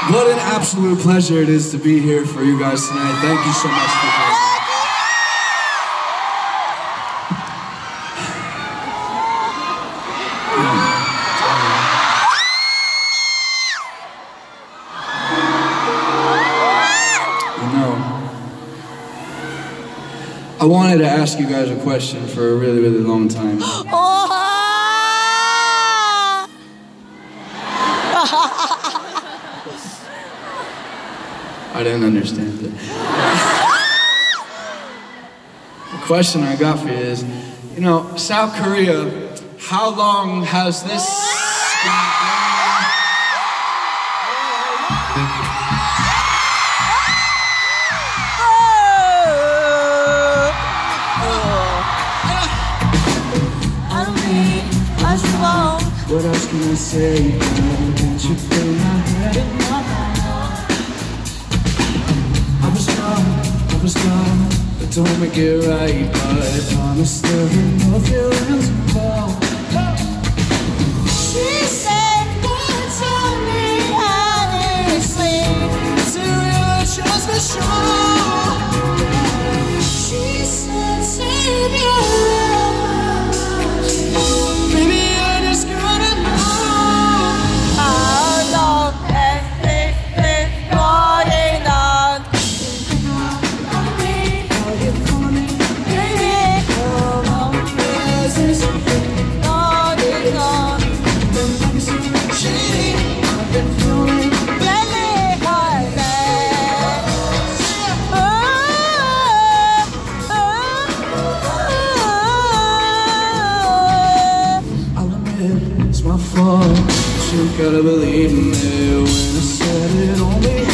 What an absolute pleasure it is to be here for you guys tonight. Thank you so much for being here. I wanted to ask you guys a question for a really, really long time. I didn't understand it. The question I got for you is, you know, South Korea, how long has this been What else can I say? Can't you feel my head in my heart? I was gone, but don't make it right. But I promise there ain't no feelings involved. She said, tell me honestly, so you're just for sure. She said, save your love. Baby, it's my fault, but you gotta believe me when I said it only